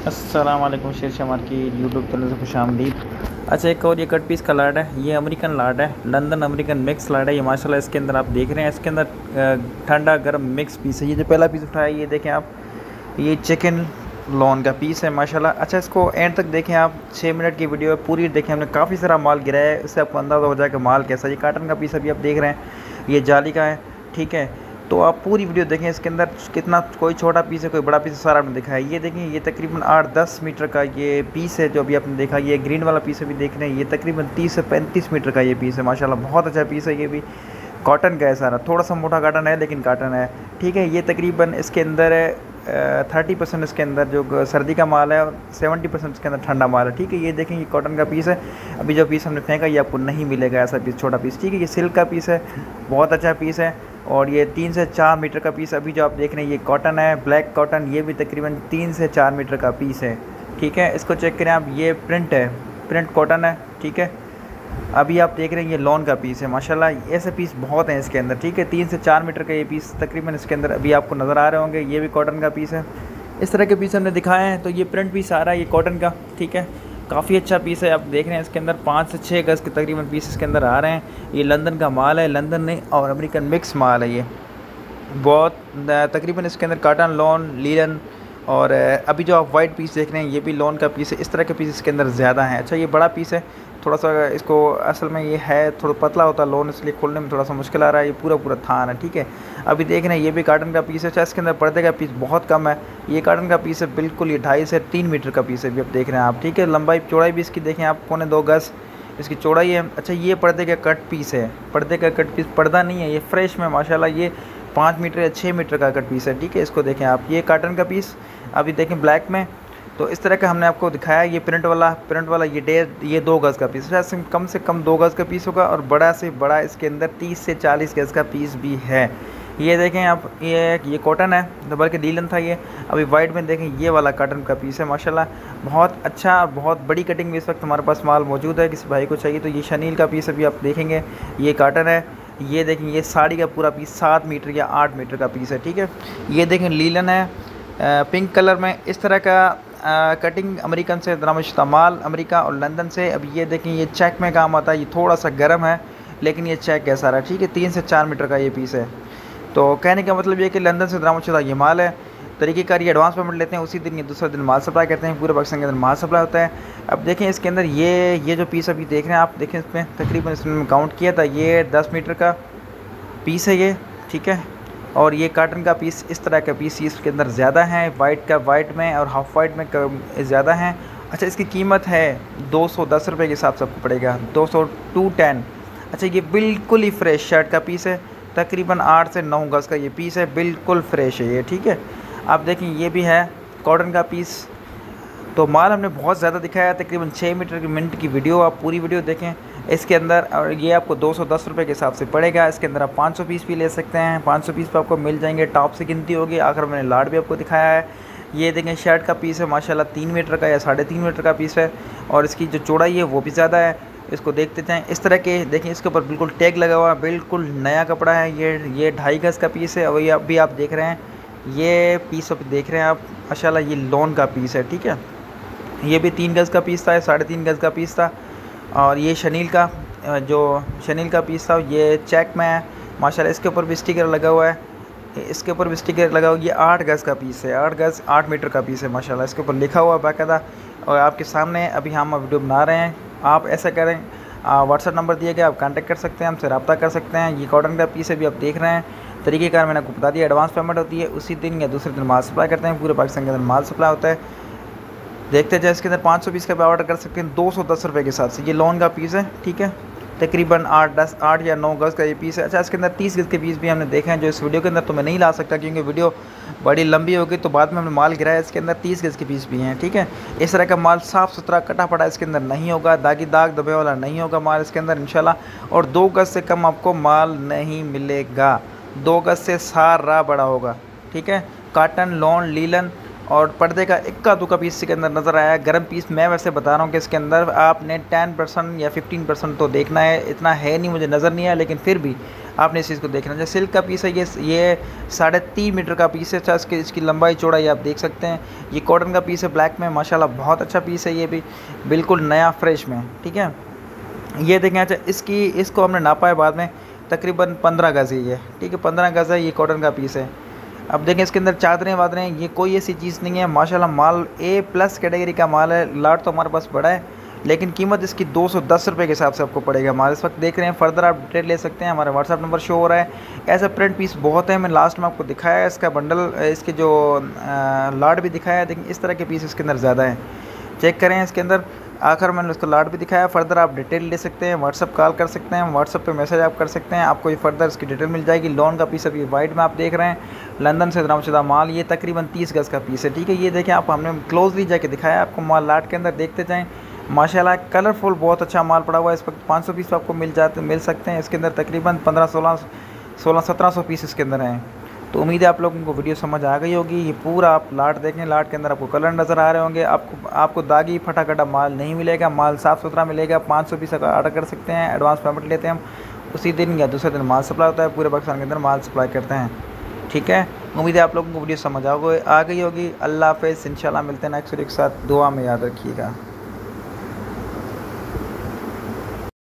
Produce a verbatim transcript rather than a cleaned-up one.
अस्सलाम वालेकुम शेर शमार की यूट्यूब चैनल से खुश आमदीद। अच्छा, एक और ये कट पीस का लाट है, ये अमेरिकन लाट है, लंदन अमेरिकन मिक्स लाट है ये माशाल्लाह। इसके अंदर आप देख रहे हैं, इसके अंदर ठंडा गर्म मिक्स पीस है। ये जो पहला पीस उठाया ये देखें आप, ये चिकन लॉन का पीस है माशाल्लाह। अच्छा, इसको एंड तक देखें आप, छः मिनट की वीडियो है पूरी देखें। हमने काफ़ी सारा माल गिराया है, इससे आपको अंदाज़ा हो जाएगा माल कैसा है। ये काटन का पीस अभी आप देख रहे हैं, ये जाली का है, ठीक है। तो आप पूरी वीडियो देखें, इसके अंदर कितना कोई छोटा पीस है कोई बड़ा पीस है, सारा आपने देखा है। ये देखें, ये तकरीबन आठ दस मीटर का ये पीस है जो अभी आपने देखा। ये ग्रीन वाला पीस अभी देख रहे हैं, ये तकरीबन तीस से पैंतीस मीटर का ये पीस है माशाल्लाह। बहुत अच्छा पीस है, ये भी कॉटन का है सारा, थोड़ा सा मोटा कॉटन है लेकिन कॉटन है, ठीक है। ये तकरीबन इसके अंदर थर्टी परसेंट इसके अंदर जो सर्दी का माल है और सेवेंटी परसेंट इसके अंदर ठंडा माल है, ठीक है। ये देखें, ये कॉटन का पीस है। अभी जो पीस हमने फेंका ये आपको नहीं मिलेगा ऐसा पीस, छोटा पीस, ठीक है। ये सिल्क का पीस है, बहुत अच्छा पीस है। और ये तीन से चार मीटर का पीस अभी जो आप देख रहे हैं ये कॉटन है, ब्लैक कॉटन, ये भी तकरीबन तीन से चार मीटर का पीस है, ठीक है। इसको चेक करें आप, ये प्रिंट है, प्रिंट कॉटन है, ठीक है। अभी आप देख रहे हैं ये लॉन का पीस है माशाल्लाह। ऐसे पीस बहुत हैं इसके अंदर, ठीक है। तीन से चार मीटर का ये पीस तकरीबन इसके अंदर अभी आपको नज़र आ रहे होंगे। ये भी कॉटन का पीस है। इस तरह के पीस हमने दिखाए हैं। तो ये प्रिंट पीस आ रहा है, ये कॉटन का, ठीक है। काफ़ी अच्छा पीस है, आप देख रहे हैं इसके अंदर पाँच से छः गज़ के तकरीबन पीस इसके अंदर आ रहे हैं। ये लंदन का माल है, लंदन नहीं और अमेरिकन मिक्स माल है। ये बहुत तकरीबन इसके अंदर कॉटन, लॉन, लीलन और अभी जो आप वाइट पीस देख रहे हैं ये भी लॉन का पीस है। इस तरह के पीस इसके अंदर ज़्यादा हैं। अच्छा, ये बड़ा पीस है थोड़ा सा, इसको असल में ये है थोड़ा पतला होता है लॉन, इसलिए खोलने में थोड़ा सा मुश्किल आ रहा है। ये पूरा पूरा थान है, ठीक है। अभी देख रहे हैं ये भी कॉटन का पीस है। अच्छा, इसके अंदर पर्दे का पीस बहुत कम है, ये कॉटन का पीस है बिल्कुल। ये ढाई से तीन मीटर का पीस है अभी आप देख रहे हैं आप, ठीक है। लंबाई चौड़ाई भी इसकी देखें आप, पौने दो गज़ इसकी चौड़ाई है। अच्छा, ये पर्दे का कट पीस है, पर्दे का कट पीस पर्दा नहीं है, ये फ्रेश में माशाल्लाह ये पाँच मीटर या छः मीटर का कट पीस है, ठीक है। इसको देखें आप, ये कॉटन का पीस अभी देखें ब्लैक में। तो इस तरह का हमने आपको दिखाया। ये प्रिंट वाला प्रिंट वाला ये डेढ़ ये दो गज़ का पीस है, कम से कम दो गज़ का पीस होगा और बड़ा से बड़ा इसके अंदर तीस से चालीस गज़ का पीस भी है। ये देखें आप, ये ये कॉटन है, बल्कि लीलन था ये। अभी वाइट में देखें, ये वाला कॉटन का पीस है माशाल्लाह। बहुत अच्छा, बहुत बड़ी कटिंग में इस वक्त हमारे पास माल मौजूद है, किसी भाई को चाहिए तो। ये शनील का पीस अभी आप देखेंगे, ये कॉटन है। ये देखें, ये साड़ी का पूरा पीस सात मीटर या आठ मीटर का पीस है, ठीक है। ये देखें लीलन है, पिंक कलर में। इस तरह का आ, कटिंग अमेरिकन से दरामद माल, अमेरिका और लंदन से। अब ये देखें, ये चेक में काम आता है, ये थोड़ा सा गर्म है लेकिन ये चेक है सारा, ठीक है। तीन से चार मीटर का ये पीस है। तो कहने का मतलब ये कि लंदन से दरामद ये माल है। तरीक़ेकार ये एडवांस पेमेंट लेते हैं, उसी दिन या दूसरे दिन माल सप्लाई करते हैं, पूरे पाकिस्तान के अंदर माल सप्लाई होता है। अब देखें इसके अंदर ये ये जो पीस अभी देख रहे हैं आप, देखें इसमें तकरीबन इसमें काउंट किया था, ये दस मीटर का पीस है ये, ठीक है। और ये कॉटन का पीस, इस तरह का पीस इसके अंदर ज़्यादा है, वाइट का वाइट में और हाफ वाइट में ज़्यादा है। अच्छा, इसकी कीमत है दो सौ दस रुपये के हिसाब से आपको पड़ेगा, दो सौ टू टेन। अच्छा, ये बिल्कुल ही फ्रेश शर्ट का पीस है, तकरीबन आठ से नौ गज़ का ये पीस है, बिल्कुल फ्रेश है ये, ठीक है। आप देखें, ये भी है कॉटन का पीस। तो माल हमने बहुत ज़्यादा दिखाया, तकरीबन छः मीटर की मिनट की वीडियो, आप पूरी वीडियो देखें इसके अंदर। और ये आपको दो सौ दस रुपये के हिसाब से पड़ेगा। इसके अंदर आप पाँच सौ पीस भी ले सकते हैं, पाँच सौ पीस पर आपको मिल जाएंगे, टॉप से गिनती होगी। आखिर मैंने लाट भी आपको दिखाया है। ये देखें शर्ट का पीस है माशाल्लाह, तीन मीटर का या साढ़े तीन मीटर का पीस है और इसकी जो चौड़ाई है वो भी ज़्यादा है। इसको देखते जाएँ, इस तरह के देखें, इसके ऊपर बिल्कुल टैग लगा हुआ है, बिल्कुल नया कपड़ा है। ये ये ढाई गज़ का पीस है और ये अभी आप देख रहे हैं, ये पीस अभी देख रहे हैं आप माशाल्लाह, ये लॉन का पीस है, ठीक है। ये भी तीन गज़ का पीस था, साढ़े तीन गज़ का पीस था। और ये शनील का जो शनील का पीस था ये चेक में है माशाल्लाह। इसके ऊपर भी स्टिकर लगा हुआ है, इसके ऊपर भी स्टिकर लगा हुआ है। ये आठ गज़ का पीस है, आठ गज़ आठ मीटर का पीस है माशाल्लाह। इसके ऊपर लिखा हुआ है बाकायदा और आपके सामने अभी हम वीडियो बना रहे हैं। आप ऐसा करें, व्हाट्सएप नंबर दिए गया, आप कांटेक्ट कर सकते हैं, हमसे रब्ता कर सकते हैं। ये कॉटन का पीस अभी आप देख रहे हैं। तरीक़ेकार मैंने आपको बता दिया, एडवांस पेमेंट होती है, उसी दिन या दूसरे दिन माल सप्लाई करते हैं, पूरे पाकिस्तान के अंदर माल सप्लाई होता है। देखते जाए, इसके अंदर पाँच सौ पीस का भी ऑर्डर कर सकते हैं दो सौ दस रुपये के हिसाब से। ये लॉन का पीस है, ठीक है। तकरीबन आठ दस आठ या नौ गज़ का ये पीस है। अच्छा, इसके अंदर तीस गज़ के पीस भी हमने देखे हैं, जो इस वीडियो के अंदर तो मैं नहीं ला सकता क्योंकि वीडियो बड़ी लंबी होगी। तो बाद में हमने माल गिराया, इसके अंदर तीस गज़ के पीस भी हैं, ठीक है। इस तरह का माल साफ़ सुथरा कटा पड़ा इसके अंदर नहीं होगा, दागी दाग दबे वाला नहीं होगा माल इसके अंदर इंशाल्लाह। और दो गज़ से कम आपको माल नहीं मिलेगा, दो गज़ से सारा बड़ा होगा, ठीक है। कॉटन, लॉन, लीलन और पर्दे का इक्का दुक्का पीस इसके अंदर नज़र आया है। गर्म पीस मैं वैसे बता रहा हूँ कि इसके अंदर आपने टेन परसेंट या फिफ्टीन परसेंट तो देखना है, इतना है नहीं, मुझे नज़र नहीं आया, लेकिन फिर भी आपने इस चीज़ को देखना है। सिल्क का पीस है ये ये साढ़े तीन मीटर का पीस है। अच्छा, इसकी इसकी लंबाई चौड़ाई आप देख सकते हैं। ये कॉटन का पीस है ब्लैक में, माशाल्लाह बहुत अच्छा पीस है, ये भी बिल्कुल नया फ्रेश में। ठीक है, ये देखें। अच्छा, इसकी इसको हमने नापा है बाद में, तकरीबन पंद्रह गज़ है ये। ठीक है, पंद्रह गज़ है, ये कॉटन का पीस है। अब देखें इसके अंदर चादरें वादरें, ये कोई ऐसी चीज़ नहीं है, माशाल्लाह माल ए प्लस कैटेगरी का माल है। लाट तो हमारे पास बड़ा है, लेकिन कीमत इसकी दो सौ दस रुपये के हिसाब से आपको पड़ेगा। हमारे इस वक्त देख रहे हैं, फर्दर आप डिटेल ले सकते हैं, हमारा व्हाट्सअप नंबर शो हो रहा है। ऐसा प्रिंट पीस बहुत है, मैं लास्ट में आपको दिखाया है इसका बंडल, इसके जो लाट भी दिखाया है। लेकिन इस तरह के पीस इसके अंदर ज़्यादा है, चेक करें इसके अंदर। आखिर मैंने उसको लाट भी दिखाया। फर्दर आप डिटेल ले सकते हैं, व्हाट्सअप कॉल कर सकते हैं, व्हाट्सअप पे मैसेज आप कर सकते हैं, आपको ये फर्दर इसकी डिटेल मिल जाएगी। लोन का पीस अभी वाइट में आप देख रहे हैं, लंदन से दरामशुदा माल, ये तकरीबन तीस गज़ का पीस है। ठीक है, ये देखें आप, हमने क्लोजली जाके दिखाया आपको माल, लाट के अंदर देखते जाएँ। माशाल्लाह कलरफुल बहुत अच्छा माल पड़ा हुआ है। इस वक्त पाँच सौ पीस आपको मिल जाते मिल सकते हैं। इसके अंदर तकरीबन पंद्रह सोलह सोलह सत्रह सौ पीस इसके अंदर हैं। तो उम्मीद है आप लोगों को वीडियो समझ आ गई होगी। ये पूरा आप लाट देखें, लाट के अंदर आपको कलर नज़र आ रहे होंगे। आपको आपको दागी फटा कटा माल नहीं मिलेगा, माल साफ़ सुथरा मिलेगा। पाँच सौ पीस का ऑर्डर कर सकते हैं, एडवांस पेमेंट लेते हैं हम, उसी दिन या दूसरे दिन माल सप्लाई होता है। पूरे पाकिस्तान के अंदर माल सप्लाई करते हैं। ठीक है, उम्मीद है आप लोगों को वीडियो समझ आ गई होगी। अल्लाह हाफ़िज़, इंशाल्लाह मिलते हैं नेक्स्ट वीडियो के साथ। दुआ में याद रखिएगा।